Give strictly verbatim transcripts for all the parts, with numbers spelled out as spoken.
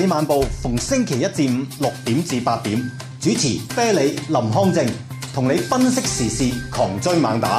理晚報逢星期一至五六點至八點，主持啤梨、林康正，同你分析時事，狂追猛打。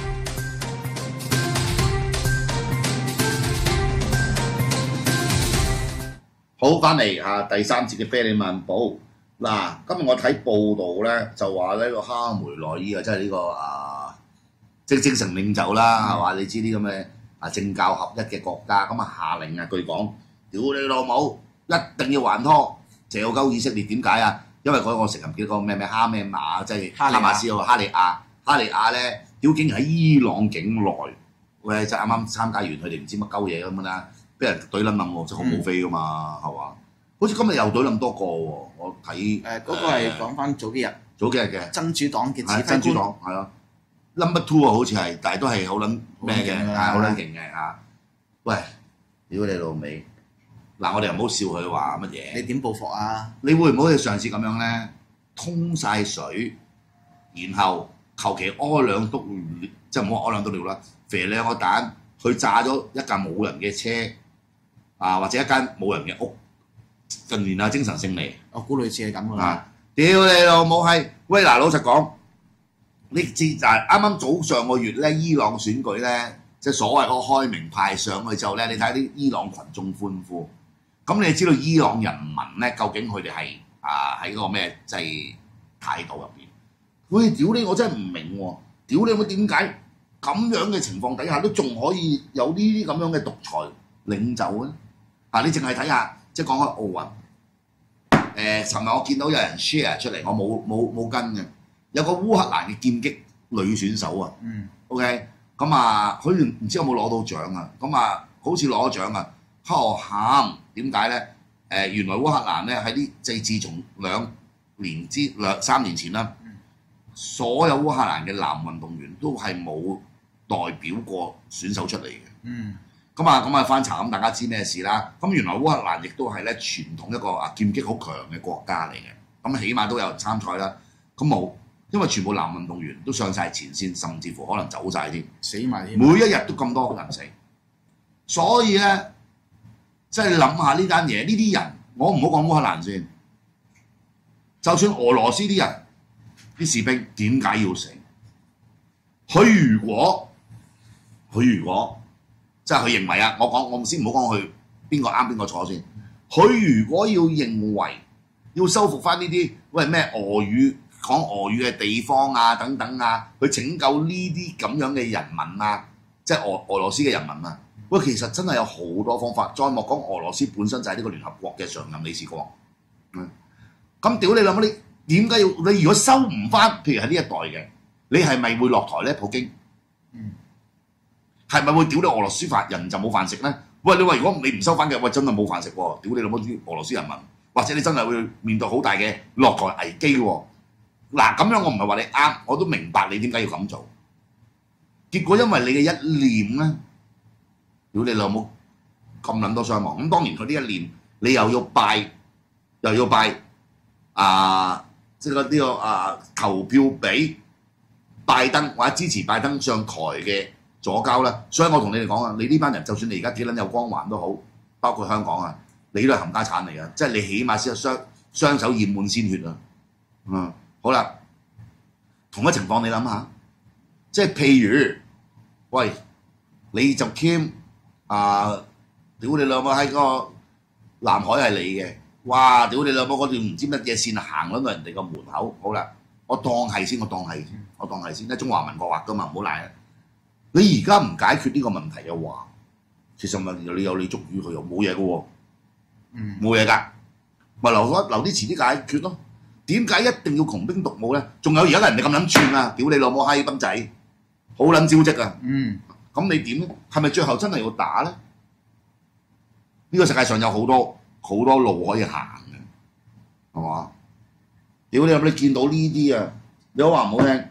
好，翻嚟啊！第三節嘅啤梨晚報嗱，今日我睇報道咧，就話呢個哈梅內伊啊，即係呢個啊，即係精神領袖啦，係嘛、嗯？你知啲咁嘅啊政教合一嘅國家，咁啊下令啊，據講，屌你老母，一定要還拖，謝鳩以色列點解啊？因為嗰個成日唔記得個咩咩哈咩馬，即係哈馬斯啊，哈利亞，哈利亞咧，屌竟然喺伊朗境內，喂，就啱啱參加完佢哋唔知乜鳩嘢咁樣啦。俾人懟冧冧喎，即係好冇飛噶嘛，係嘛？好似今日又懟冧多個喎，我睇誒嗰個係講翻早幾日， 早幾日嘅真主黨嘅指揮官， 真主黨係咯 ，number two 啊，好似係，但係都係好撚咩嘅，係好撚勁嘅嚇。喂，屌你老味！嗱，我哋又唔好笑佢話乜嘢。 你點報復啊？ 你會唔會好似上次咁樣咧，通晒水，然後求其屙兩篤，即係唔好屙兩篤尿啦，肥兩個蛋去炸咗一架冇人嘅車。啊，或者一間冇人嘅屋，近年啊精神勝利， 我估類似係咁噶啦。 屌你老母係，喂嗱，老實講，你知就係啱啱早上個月咧，伊朗選舉咧，即係所謂嗰個開明派上去之後咧，你睇啲伊朗群眾歡呼，咁你知道伊朗人民咧究竟佢哋係啊喺嗰個咩即係態度入邊？喂，屌你，我真係唔明喎！屌你，我點解咁樣嘅情況底下都仲可以有呢啲咁樣嘅獨裁領袖咧？啊！你淨係睇下，即係講開奧運，誒，尋日我見到有人 share 出嚟，我冇冇冇跟嘅，有個烏克蘭嘅劍擊女選手啊，嗯 ，OK，咁啊，佢唔知有冇攞到獎啊，咁啊，好似攞咗獎啊，喺度喊，點解咧？誒、呃，原來烏克蘭咧喺啲即係自從兩年之兩三年前啦，嗯、所有烏克蘭嘅男運動員都係冇代表過選手出嚟嘅，嗯。咁啊，咁啊翻查咁大家知咩事啦？咁原來烏克蘭亦都係咧傳統一個啊劍擊好強嘅國家嚟嘅，咁起碼都有參賽啦。咁冇，因為全部男運動員都上晒前線，甚至乎可能走晒添， 死埋添。 每一日都咁多人死，所以咧，即係你諗下呢單嘢，呢啲人我唔好講烏克蘭先，就算俄羅斯啲人啲士兵點解要死？佢如果佢如果即係佢認為啊，我講我先唔好講佢邊個啱邊個錯先。佢如果要認為要收復翻呢啲喂咩俄語講俄語嘅地方啊等等啊，去拯救呢啲咁樣嘅人民啊，即係俄俄羅斯嘅人民啊，喂其實真係有好多方法。再莫講俄羅斯本身就係呢個聯合國嘅常任理事國。嗯，咁屌你諗下，你點解要你如果收唔翻？譬如係呢一代嘅，你係咪會落台咧？普京？嗯。係咪會屌你俄羅斯飯人就冇飯食咧？喂，你話如果你唔收翻嘅，喂真係冇飯食喎！屌你老母啲俄羅斯人民，或者你真係會面對好大嘅落台危機喎！嗱，咁樣我唔係話你啱，我都明白你點解要咁做。結果因為你嘅一念咧，屌你老母咁撚多傷亡，咁當然佢呢一念你又要拜，又要拜啊，即係嗰啲個啊投票俾拜登或者支持拜登上台嘅。左膠啦，所以我同你哋講啊，你呢班人就算你而家幾撚有光環都好，包括香港啊，你都係冚家產嚟嘅，即係你起碼先有雙雙手染滿鮮血啊！嗯，好啦，同一情況你諗下，即係譬如，喂，你就 Kim 啊，屌你老母喺個南海係你嘅，哇！屌你老母嗰條唔知乜嘢線行撚到人哋個門口，好啦，我當係先，我當係先，我當係先，咧中華民國畫噶嘛，唔好賴啊！你而家唔解決呢個問題嘅話，其實咪你有你捉魚佢又冇嘢嘅喎，冇嘢㗎，咪留咗留啲遲啲解決咯。點解一定要窮兵黷武咧？仲有而家人哋咁撚串啊！屌你老母閪賓仔，好撚招積啊！嗯，咁你點？係咪最後真係要打咧？呢個世界上有好多好多路可以行嘅，係嘛？屌你有冇你見到呢啲啊？你好話唔好聽。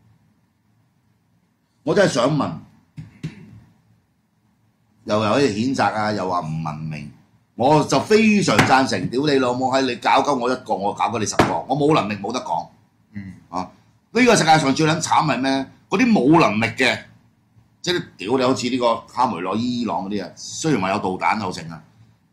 我真係想問，又有啲譴責啊，又話唔文明，我就非常贊成。屌你老母閪，你搞鳩我一個，我搞鳩你十個，我冇能力冇得講。嗯啊，呢、這個世界上最撚慘係咩？嗰啲冇能力嘅，即係屌你好似呢個哈梅內伊朗嗰啲啊，雖然話有導彈有成啊，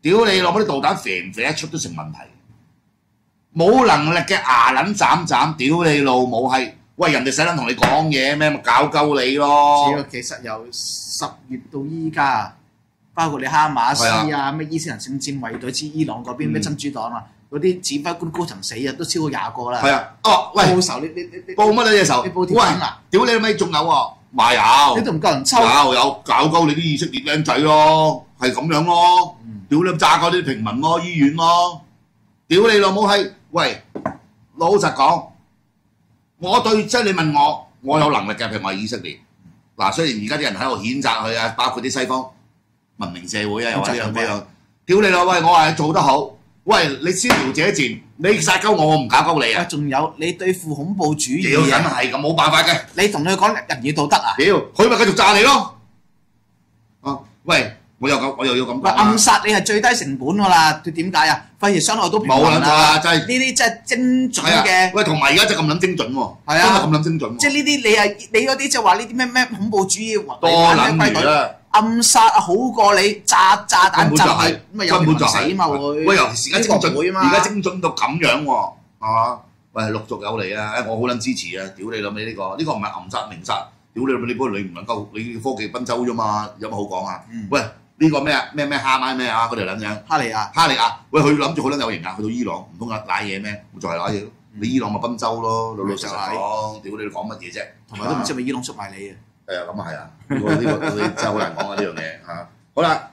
屌你老母啲導彈射唔射一出都成問題。冇能力嘅牙撚斬斬，屌你老母係，喂人哋使撚同你講嘢咩？咪搞鳩你咯！ 其實由十月到依家，包括你哈馬斯啊、咩伊斯蘭聖戰衛隊之伊朗嗰邊咩真主黨啊，嗰啲指揮官高層死啊，都超過廿個啦。 係啊，哦喂， 報仇你你你報乜嘢嘢仇？ 你報條片啊？ 屌你老味，仲有喎，話有， 你都唔夠人抽。 有有搞鳩你啲以色列僆仔咯，係咁樣咯。屌你炸鳩啲平民咯，醫院咯。屌你老母係，喂，老實講，我對即係你問我，我有能力嘅，譬如我係以色列。嗱，雖然而家啲人喺度譴責佢啊，包括啲西方文明社會啊，又話呢樣嗰樣。屌你老喂，我話做得好，喂你先撩者賤，你殺鳩我，我唔搞鳩你啊！ 仲有你對付恐怖主義屌，梗係咁冇辦法嘅。 你同佢講仁義道德啊？ 屌，佢咪繼續炸你咯！啊，喂！我又咁，我又要咁講。 暗殺你係最低成本㗎啦，佢點解啊？費事傷害到平民啊！ 冇撚錯啦，真係呢啲真係精準嘅。 喂，同埋而家真係咁撚精準喎， 係啊， 真係咁撚精準喎。 即係呢啲你係你嗰啲即係話呢啲咩咩恐怖主義多撚餘啦！ 暗殺好過你炸炸彈炸佢，咁咪有人死嘛會？ 喂，尤其是而家精準，而而家精準到咁樣喎，係嘛？喂，陸續有嚟啊！我好撚支持啊！屌你老味呢個，呢個唔係暗殺明殺，屌你老味！你嗰個你唔能夠，你科技賓州啫嘛，有乜好講啊？喂！呢個咩啊？咩咩哈馬咩啊？嗰條撚樣哈利亞， 哈利亞，喂，佢諗住好撚有型啊！去到伊朗唔通啊賴嘢咩？咪就係賴嘢咯！你伊朗咪賓州咯，老老實實講，屌你講乜嘢啫？ 同埋都唔知係咪伊朗出賣你啊？ 係啊，咁啊係啊，呢個呢個真係好難講啊呢樣嘢嚇。好啦，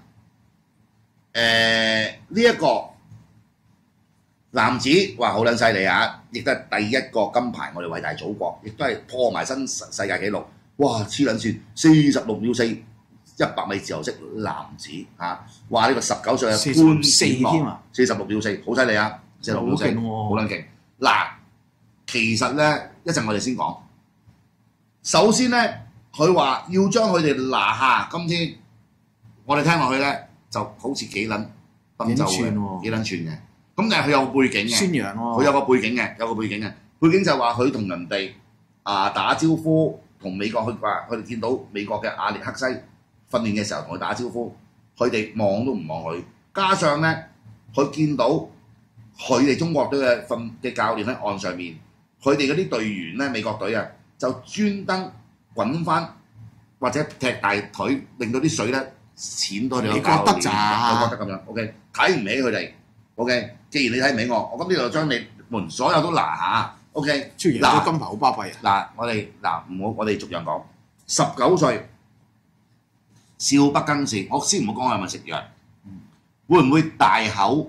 誒呢一個男子話好撚犀利啊！亦都係第一個金牌，我哋偉大祖國，亦都係破埋新世界紀錄。哇！黐撚線，四十六秒四。一百米自由式男子嚇，話呢個十九歲嘅潘展樂，四十六秒四，好犀利啊！四十六秒四，好撚勁。嗱，其實咧一陣我哋先講。首先咧，佢話要將佢哋拿下，今天我哋聽落去咧就好似幾撚賓州嘅，幾撚串嘅。咁但係佢有個背景嘅， 宣揚喎。 佢有個背景嘅，有個背景嘅。背景就係話佢同人哋啊打招呼，同美國佢話佢哋見到美國嘅阿列克西。訓練嘅時候同佢打招呼，佢哋望都唔望佢。加上咧，佢見到佢哋中國隊嘅訓嘅教練喺岸上面，佢哋嗰啲隊員咧，美國隊啊，就專登滾翻或者踢大腿，令到啲水咧淺到你個教練，我覺得咁樣。OK， 睇唔起佢哋。OK， 既然你睇唔起我，我今呢度將你們所有都拿下。OK， 嗱，金牌好巴閉啊！ 嗱，我哋嗱唔好，我哋逐樣講。十九歲。少不更事，我先唔好講係咪食藥，會唔會大口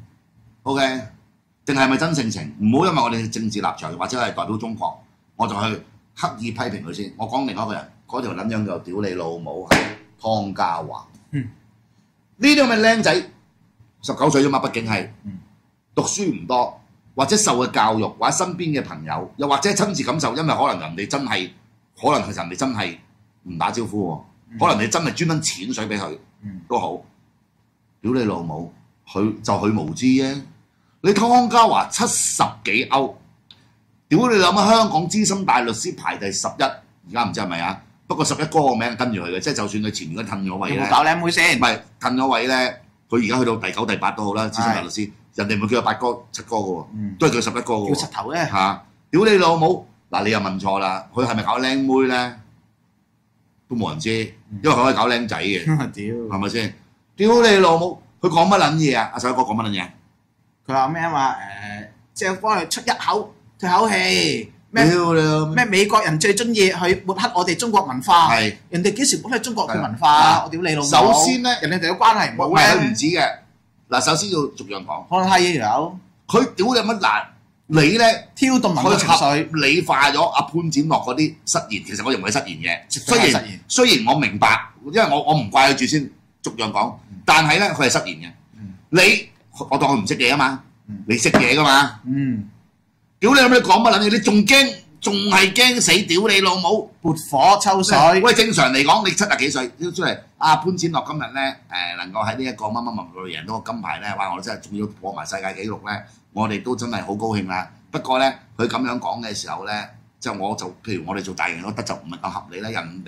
？OK， 定係咪真性情？唔好因為我哋嘅政治立場或者係代表中國，我就去刻意批評佢先。我講另外一個人，嗰條撚樣就屌你老母係湯家驊。呢啲咁嘅僆仔，十九歲啫嘛，畢竟係讀書唔多，或者受嘅教育，或者身邊嘅朋友，又或者親自感受，因為可能人哋真係，可能係人哋真係唔打招呼喎。可能你真係專登淺水俾佢都好，屌你老母，佢就佢無知啫。你湯家驊七十幾歐，屌你諗下香港資深大律師排第十一，而家唔知係咪啊？不過十一哥個名跟住佢嘅，即係就算佢前面嗰褪咗位咧， 有冇搞靚妹先？ 唔係褪咗位咧，佢而家去到第九、第八都好啦，資深大律師，人哋唔會叫佢八哥、七哥嘅喎，都係叫十一哥嘅喎。 叫柒頭咧嚇！屌你老母，嗱你又問錯啦，佢係咪搞靚妹咧？都冇人知，因為佢可以搞僆仔嘅，係咪先？屌你老母！佢講乜撚嘢啊？阿細哥講乜撚嘢？ 佢話咩啊嘛？誒，即係幫佢出一口吐口氣。咩咩美國人最中意去抹黑我哋中國文化。係。人哋幾時抹黑中國嘅文化啊？我屌你老母！ 首先咧， 人哋哋嘅關係唔好咧。佢唔止嘅。嗱，首先要逐樣講。 可能係有。 佢屌你乜難？你咧挑動民族情緒， 理化咗阿潘展樂嗰啲失言，其實我認為係失言嘅。雖然雖然我明白，因為我我唔怪佢住先，逐樣講。但係咧，佢係失言嘅。你我當佢唔識嘢啊嘛，你識嘢噶嘛？嗯。屌你老母！你講乜撚嘢？你仲驚，仲係驚死！屌你老母！ 撥火抽水。 喂，正常嚟講，你七十幾歲出嚟，阿潘展樂今日咧誒能夠喺呢一個乜乜乜度贏到個金牌咧，哇！我真係仲要破埋世界紀錄咧。我哋都真係好高興啦。不過咧，佢咁樣講嘅時候咧，就我就譬如我哋做大型嗰得就唔係咁合理啦。人哋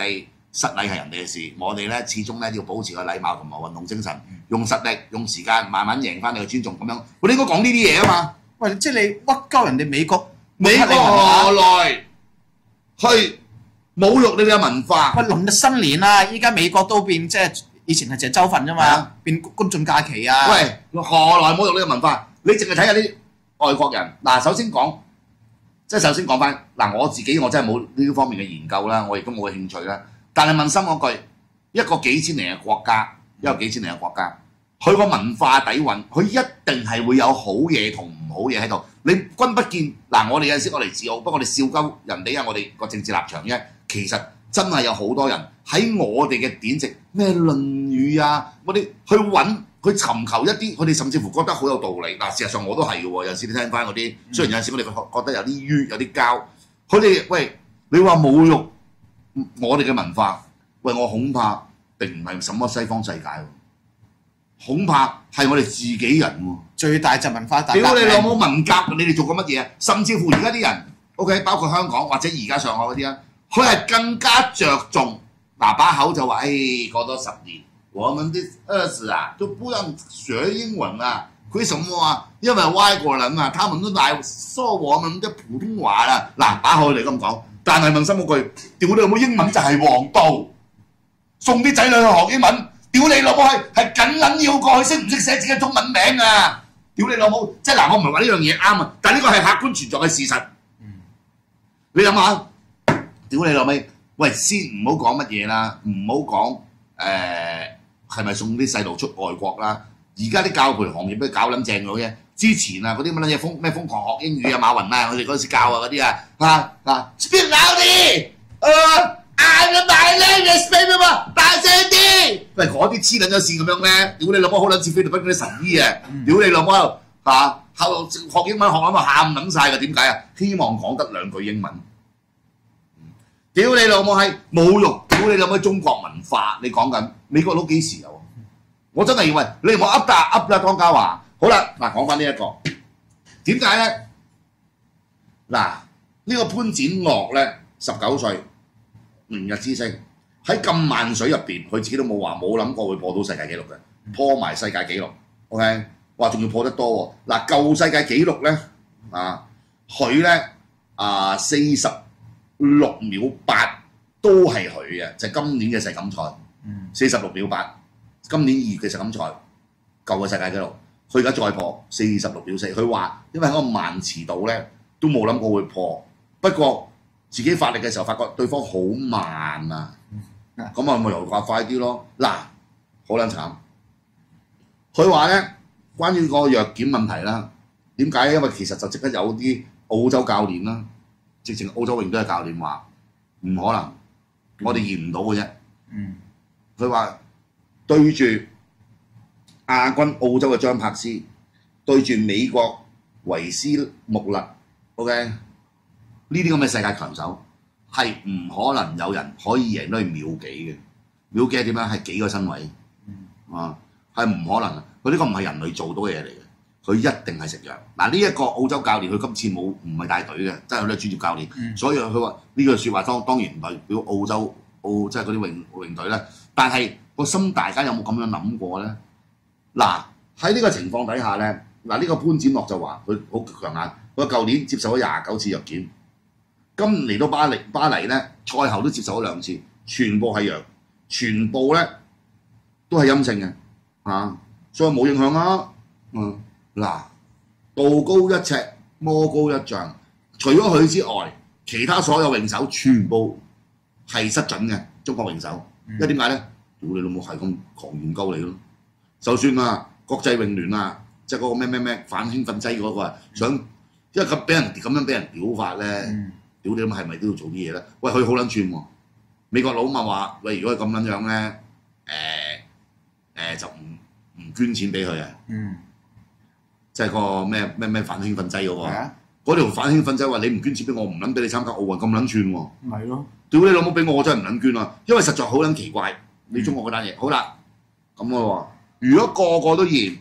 失禮係人哋嘅事，我哋咧始終咧要保持個禮貌同埋運動精神，用實力、用時間慢慢贏翻你嘅尊重咁樣。我哋應該講呢啲嘢啊嘛。 喂，即係你屈鳩人哋美國， 美國何來去侮辱你哋嘅文化？ 喂，農曆新年啊，依家美國都變即係以前係淨係州份啫嘛，變公眾假期啊。 喂，何來侮辱你嘅文化？你淨係睇下啲外國人嗱，首先講。即係首先講翻嗱，我自己我真係冇呢方面嘅研究啦，我亦都冇興趣啦。但係問心嗰句，一個幾千年嘅國家，一個幾千年嘅國家，佢個文化底蘊，佢一定係會有好嘢同唔好嘢喺度。你君不見嗱，我哋有陣時我哋自傲，不過我哋笑鳩人哋啊，我哋個政治立場啫。其實真係有好多人喺我哋嘅典籍咩《論語》啊，我哋去揾。佢尋求一啲，佢哋甚至乎覺得好有道理。嗱，事實上我都係嘅喎。有時你聽翻嗰啲，雖然有陣時我哋覺得有啲淤，有啲膠。佢哋喂，你話侮辱我哋嘅文化，喂，我恐怕並唔係什麼西方世界喎，恐怕係我哋自己人喎。最大就文化大革命。屌你老母文革，你哋做過乜嘢啊？甚至乎而家啲人 ，OK， 包括香港或者而家上海嗰啲啊，佢係更加着重嗱把口就話，誒過多十年。我們的兒子啊，都不讓學英文啊，為什麼啊？因為外國人啊，他們都來說我們的普通話啦。嗱，把口你咁講，但係問心嗰句，屌你老母英文就係王道，送啲仔女去學英文，屌你老母係係緊撚要過去識唔識寫自己中文名啊？屌你老母，即係嗱，我唔係話呢樣嘢啱啊，但係呢個係客觀存在嘅事實。嗯、你諗下，屌你老味，喂，先唔好講乜嘢啦，唔好講誒。係咪送啲細路出外國啦？而家啲教培行業都搞撚正咗嘅。之前啊，嗰啲乜撚嘢瘋咩瘋狂學英語啊，馬雲啊，佢哋嗰時教啊嗰啲啊，啊啊 ，speak loudly，誒 ，I'm my language baby 嘛，大聲啲。喂，嗰啲黐撚咗線咁樣咧，屌你老母好撚似菲律賓嗰啲神醫啊！屌你老母嚇，後學英文學咁啊喊撚晒㗎，點解啊？希望講得兩句英文。屌你老母係侮辱！屌你老母中國文化，你講緊美國佬幾時有？我真係以為你唔好噏啦噏啦，當家話好啦，嗱講翻呢一個點解咧？嗱呢個潘展樂咧，十九歲，明日之星喺咁萬水入邊，佢自己都冇話冇諗過會破到世界紀錄嘅，破埋世界紀錄 ，OK， 話仲要破得多喎。嗱舊世界紀錄咧啊，佢咧啊四十六秒八都係佢嘅，就係、今年嘅世錦賽，四十六秒八，今年二月嘅世錦賽舊嘅世界紀錄，佢而家再破四十六秒四，佢話因為嗰個慢遲度咧都冇諗過會破，不過自己發力嘅時候發覺對方好慢啊，咁啊咪又話快啲咯，嗱好撚慘，佢話咧關於個藥檢問題啦，點解？因為其實就即刻有啲澳洲教練啦。直情澳洲泳隊嘅教練話唔可能，我哋驗唔到嘅啫。佢話對住亞軍澳洲嘅張柏斯，對住美國維斯穆勒 ，OK 呢啲咁嘅世界強手係唔可能有人可以贏到去秒幾嘅，秒幾係點樣？係幾個身位啊？係唔可能，佢呢個唔係人類做到嘅嘢嚟嘅。佢一定係食藥。嗱呢一個澳洲教練，佢今次冇唔係帶隊嘅，真係佢都係專業教練。嗯、所以佢話呢句説話當當然唔代表澳洲澳即係嗰啲泳泳隊咧。但係個心大家有冇咁樣諗過咧？嗱喺呢個情況底下咧，嗱、這、呢個潘展樂就話佢好強硬，佢舊年接受咗廿九次藥檢，今嚟到巴黎巴黎咧賽後都接受咗兩次，全部係陽，全部咧都係陰性嘅嚇、啊，所以冇影響啊。嗯。嗱，道高一尺，魔高一丈。除咗佢之外，其他所有泳手全部係失準嘅中國泳手。因為點解咧？屌你老母係咁狂研究你咯！就算啊，國際泳聯啊，即係嗰個咩咩咩反興奮劑嗰個啊，想因為咁俾人咁樣俾人屌法咧，屌你咁係咪都要做啲嘢咧？喂，佢好撚串喎！美國佬咪話：喂，如果係咁撚樣咧，誒誒就唔唔捐錢俾佢啊！即係個咩咩咩反興奮劑嗰個，嗰條反興奮劑話你唔捐錢俾我，唔撚俾你參加奧運咁撚串喎。係咯，屌你老母俾我，我真係唔撚捐啊！因為實在好撚奇怪，你中國嗰單嘢。好啦，咁我話如果個個都驗，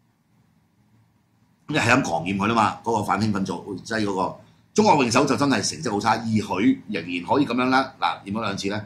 咁係咁狂驗佢啦嘛，嗰個反興奮劑嗰個中國泳手就真係成績好差，而佢仍然可以咁樣啦。嗱驗咗兩次咧，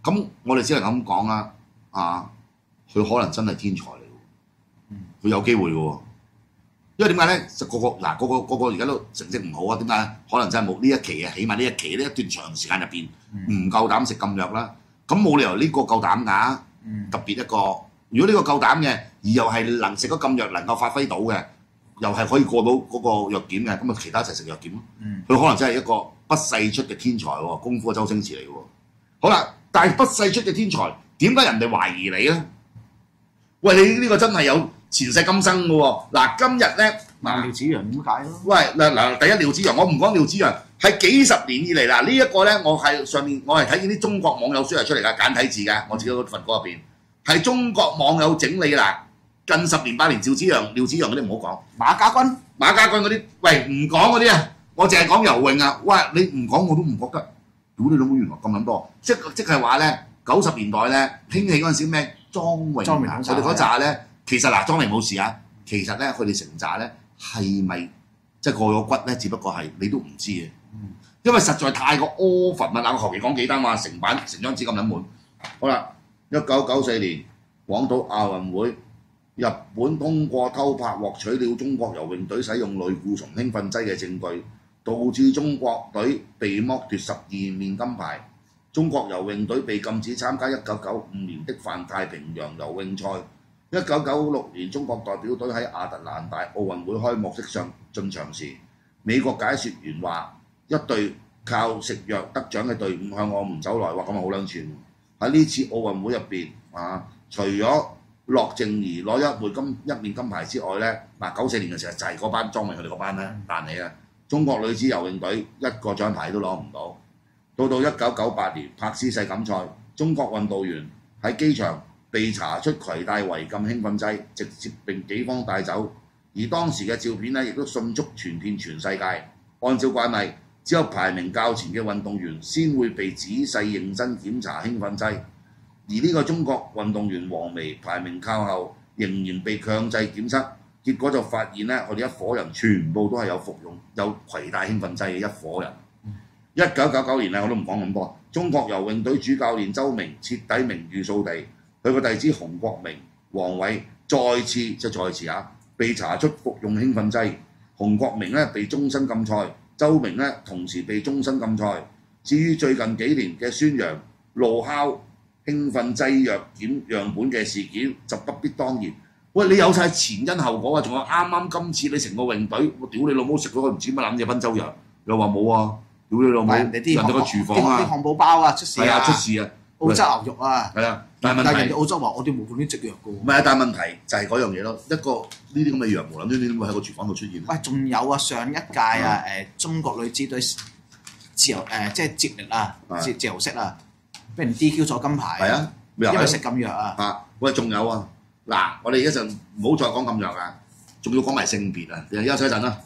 咁我哋只能咁講啦，啊，佢可能真係天才嚟喎，佢有機會嘅喎。因為點解咧？就個個嗱個個個個而家都成績唔好啊，點解？可能真係冇呢一期啊，起碼呢一期呢一段長時間入邊唔夠膽食禁藥啦。咁冇理由呢個夠膽㗎，特別一個。如果呢個夠膽嘅，而又係能食咗禁藥能夠發揮到嘅，又係可以過到嗰個藥檢嘅，咁啊其他一齊食藥檢咯。佢可能真係一個不世出嘅天才喎，功夫嘅周星馳嚟嘅喎。好啦，但係不世出嘅天才，點解人哋懷疑你咧？喂，你呢個真係有前世今生嘅喎。嗱，今日咧， 嗱，廖子陽點解咯？ 喂，嗱嗱，第一廖子陽，我唔講廖子陽，係幾十年以嚟嗱，呢一個咧，我係上面我係睇見啲中國網友書係出嚟㗎，簡體字㗎，我自己嗰份稿入邊係中國網友整理嗱，近十年八年趙子陽、廖子陽嗰啲唔好講， 馬家軍、 馬家軍嗰啲，喂唔講嗰啲啊，我淨係講游泳啊，喂你唔講我都唔覺得，屌你老母原來咁撚多，即即係話咧九十年代咧興起嗰陣時咩莊榮啊，佢哋嗰扎咧。其實嗱，莊榮冇事啊。其實咧，佢哋成扎咧係咪即係過咗骨咧？只不過係你都唔知嘅，因為實在太過 over 啊！嗱，我求其講幾單話，成版成張紙咁撚滿。好啦，一九九四年廣島亞運會，日本通過偷拍獲取了中國游泳隊使用類固醇興奮劑嘅證據，導致中國隊被剝奪十二面金牌。中國游泳隊被禁止參加一九九五年的泛太平洋游泳賽。一九九六年，中國代表隊喺亞特蘭大奧運會開幕式上進場時，美國解說員話：一隊靠食藥得獎嘅隊伍向我們走來，哇！咁啊好撚串。喺呢次奧運會入邊啊，除咗樂靜兒攞一枚金一面金牌之外咧，嗱九四年嘅時候就係嗰班莊榮佢哋嗰班咧彈起啊！中國女子游泳隊一個獎牌都攞唔到。到到一九九八年柏斯世錦賽，中國運動員喺機場被查出攜帶違禁興奮劑，直接被警方帶走。而當時嘅照片咧，亦都迅速傳遍全世界。按照慣例，只有排名較前嘅運動員先會被仔細認真檢查興奮劑。而呢個中國運動員黃薇排名靠後，仍然被強制檢測，結果就發現咧，佢哋一夥人全部都係有服用有攜帶興奮劑嘅一夥人。一九九九年咧，我都唔講咁多。中國游泳隊主教練周明徹底名譽掃地。佢個弟子洪國明、黃偉再次即係再次啊，被查出服用興奮劑。洪國明咧被終身禁賽，周明咧同時被終身禁賽。至於最近幾年嘅宣揚怒敲興奮劑藥檢樣本嘅事件，就不必當然。喂，你有晒前因後果啊！仲有啱啱今次你成個泳隊，我屌你老母食咗個唔知乜撚嘢賓州藥，又話冇啊！屌你老母，人哋個廚房啊， 啲漢堡包啊出事啊， 出事啊！ 澳洲牛肉啊， 係啊，但係問題， 但係人哋澳洲話我哋冇嗰啲植藥嘅喎。 唔係啊，但係問題就係嗰樣嘢咯，一個呢啲咁嘅藥無撚端端會喺個廚房度出現。 喂，仲有啊，上一屆啊誒中國女子隊自由誒即係接力啊，自自由式啊，俾人 D Q 咗金牌。係啊，因為食禁藥啊。 啊，喂，仲有啊，嗱，我哋一陣唔好再講禁藥啊，仲要講埋性別啊，休息一陣啦。